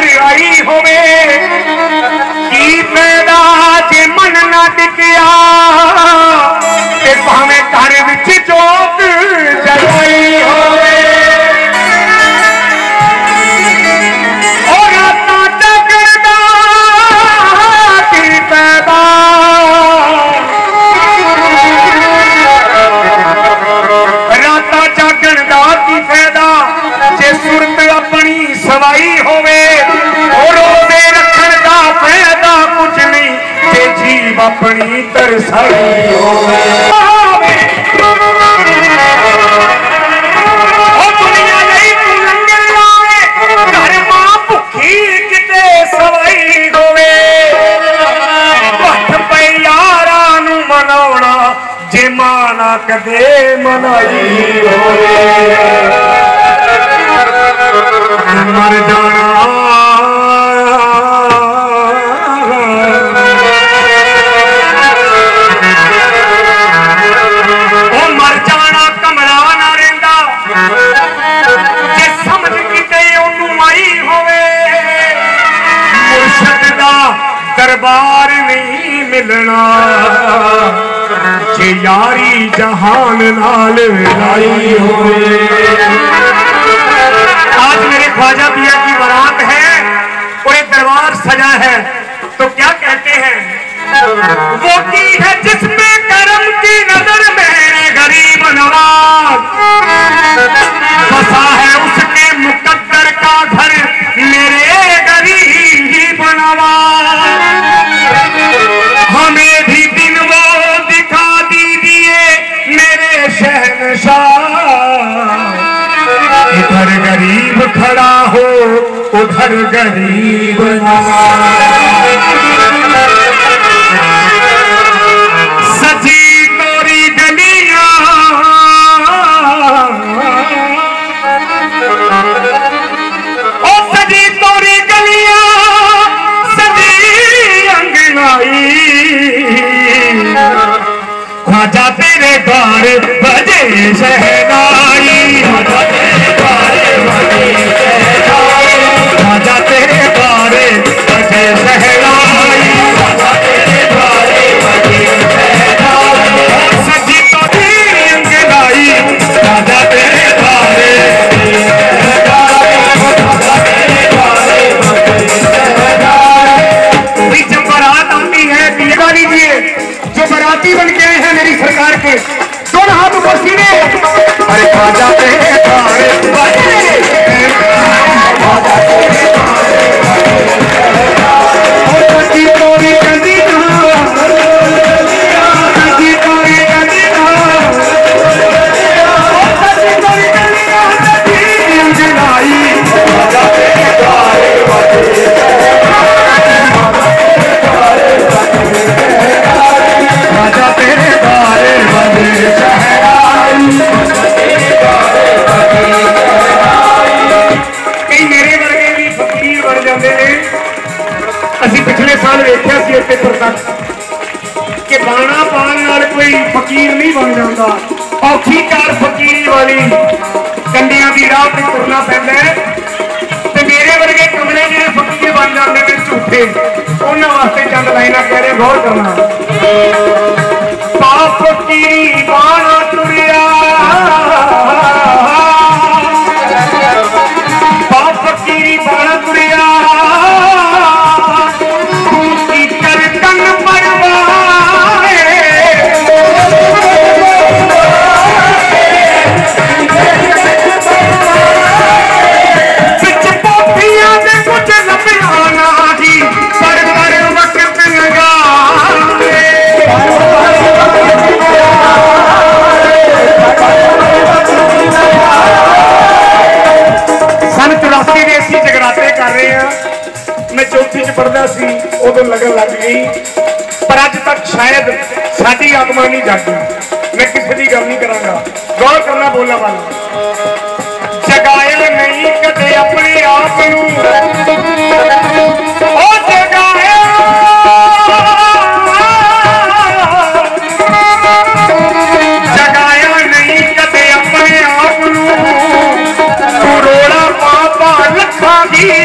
घर आई होवे की पैदा जे मन ना टिकिया ते भावे घर विच जोत जगाई होवे और रातां जगदा की पैदा रातां जागण दा की फायदा जे सुरत अपनी सवाई होवे और रोजे रखण दा फायदा कुछ नहीं जे जीव अपनी तरसाई होवे ओ दुनिया नहीं तू लंगर लावे घर मां भुखी किते सवाई होवे हथ पे यारां नूं मनाउणा जे मां ना कदे मनाई होवे मर जाना ओ मर जाना कमला ना रहिंदा जे समझ किते ओनू आई होवे मुर्शद दा दरबार नहीं मिलना जे यारी जहान नाल विलाई होवे आज मेरे ख्वाजा पिया की बारात है और एक दरबार सजा है तो क्या कहते हैं वो की है जिसमें करम की नजर मेरे गरीब नवाज बसा है उसके मुकद्दर का घर मेरे गरीब नवाज हमें भी दिन वो दिखा दीजिए मेरे शहनशाह इधर गरीब खड़ा हो उधर गरीब सजी तोरी गलियां ओ सजी तोरी गलियां सजी अंगनाई ख्वाजा तेरे द्वार बजे शहनाई ख्वाजा तेरे द्वारे बजे शहनाई सजी तो तेरी अंगनाई ख्वाजा तेरे द्वारे जब बारात आती है लगा लीजिए जो बाराती बन के आए हैं मेरी सरकार के दोनों हाथ ऊपर सीने अरे ख्वाजा तेरे द्वारे पिछले साल देखा कि बाणा पान कोई फकीर नहीं बन जाता औखी कार फकीरी वाली कंडिया की राह पर तुरना पैंदा है तो मेरे वर्गे कमरे जो फकीर बन जाते हैं झूठे उन्होंने वास्ते चंद लाइना कह रहे गौर करना पाप फकीरी बाणा तुरिया पाप फकीरी बाणा तुरिया पढ़ता सी उदो लगन लग गई पर अज तक शायद साडी आत्मा नहीं जागी मैं किसी की गल नहीं करांगा गौर करना बोलना वाला जगाया नहीं कदे अपने आप जगाया जगाया नहीं कदे अपने आप तू रोड़ा पापा लखा दी